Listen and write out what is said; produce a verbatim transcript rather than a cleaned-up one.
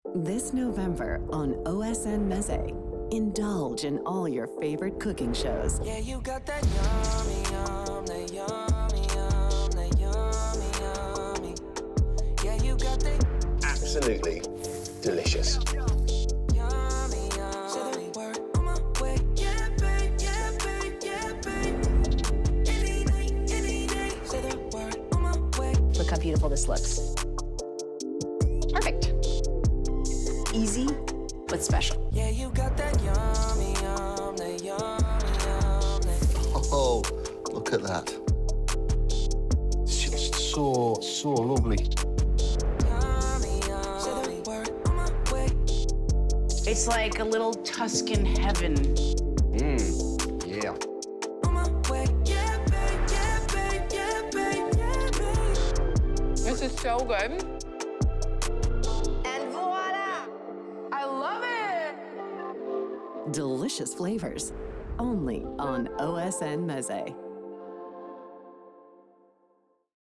This November on O S N Meze, indulge in all your favorite cooking shows. Yeah, you got that yummy, yum, that yummy, yum, that yummy, yummy. Yeah, you got that absolutely delicious. yummy, yum. Say the word on my way. Yeah, babe, yeah, babe, yeah, babe. Any night, any day. Say the word on my way. Look how beautiful this looks. Perfect. Easy, but special. Yeah, you got that yummy, yum, that yummy, yum, that Oh, look at that. It's just so, so lovely. yummy, yum. Say the word on my way. It's like a little Tuscan heaven. Mmm, yeah. On my way. Yeah, babe, yeah, babe, yeah, babe, yeah, babe. This is so good. And voila! I love it. Delicious flavors, only on O S N Meze.